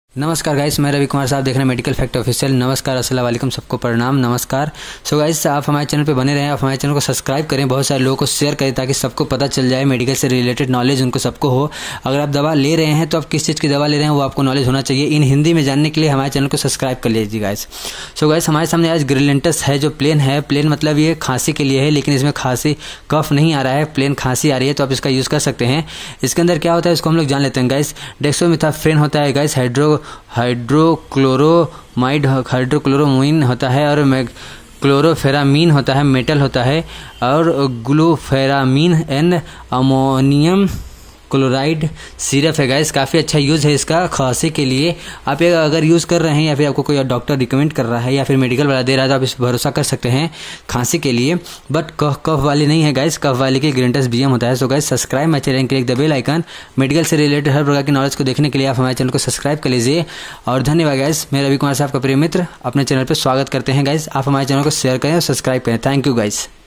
नमस्कार गाइस, मैं रवि कुमार साहब देख रहे हैं मेडिकल फैक्ट ऑफिशियल। नमस्कार, अस्सलाम वालेकुम, सबको प्रणाम, नमस्कार। सो गाइस, आप हमारे चैनल पे बने रहें, आप हमारे चैनल को सब्सक्राइब करें, बहुत सारे लोगों को शेयर करें ताकि सबको पता चल जाए, मेडिकल से रिलेटेड नॉलेज उनको सबको हो। अगर आप दवा ले रहे हैं तो आप किस चीज़ की दवा ले रहे हैं वो आपको नॉलेज होना चाहिए। इन हिंदी में जानने के लिए हमारे चैनल को सब्सक्राइब कर लीजिए गाइस। सो गाइस, हमारे सामने आज ग्रिलेंटस है जो प्लेन है। प्लेन मतलब ये खांसी के लिए है, लेकिन इसमें खांसी कफ नहीं आ रहा है, प्लेन खांसी आ रही है, तो आप इसका यूज़ कर सकते हैं। इसके अंदर क्या होता है इसको हम लोग जान लेते हैं गाइस। डेक्सोमेथासोन होता है गाइस, हाइड्रोक्लोरोमीन होता है, और क्लोरोफेरामीन होता है, मेटल होता है, और ग्लूफेरामीन एंड अमोनियम क्लोराइड सिरप है गाइस। काफ़ी अच्छा यूज़ है इसका खांसी के लिए। आप ये अगर यूज़ कर रहे हैं या फिर आपको कोई डॉक्टर रिकमेंड कर रहा है या फिर मेडिकल वाला दे रहा है तो आप इस पर भरोसा कर सकते हैं खांसी के लिए। बट कफ वाली नहीं है गाइस, कफ वाली की ग्रिलेंटस BM होता है। So guys, subscribe my channel, click the bell icon. Medical से रिलेटेड हर प्रकार की नॉलेज को देखने के लिए आप हमारे चैनल को सब्सक्राइब कर लीजिए। और धन्यवाद गाइस, मैं रवि कुमार साहब का प्रिय मित्र अपने चैनल पर स्वागत करते हैं गाइस। आप हमारे चैनल को शेयर करें और सब्सक्राइब करें। Thank you guys.